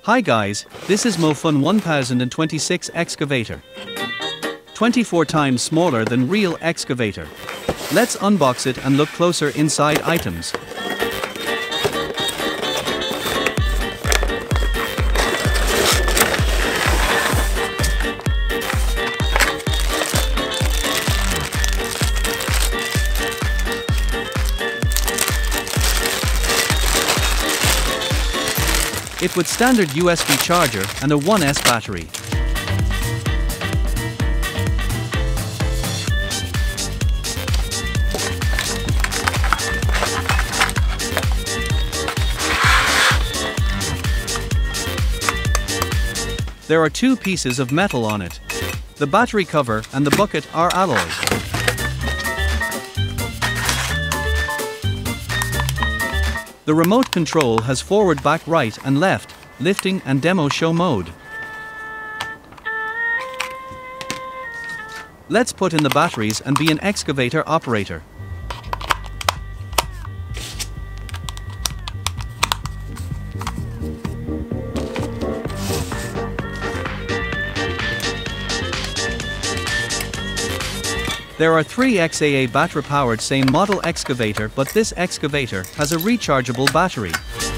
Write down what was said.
Hi guys, this is MoFun 1026 excavator. 24 times smaller than real excavator. Let's unbox it and look closer inside items. It with standard USB charger and a 1S battery. There are two pieces of metal on it. The battery cover and the bucket are alloy. The remote control has forward, back, right and left, lifting and demo show mode. Let's put in the batteries and be an excavator operator. There are three XAA battery-powered same model excavator, but this excavator has a rechargeable battery.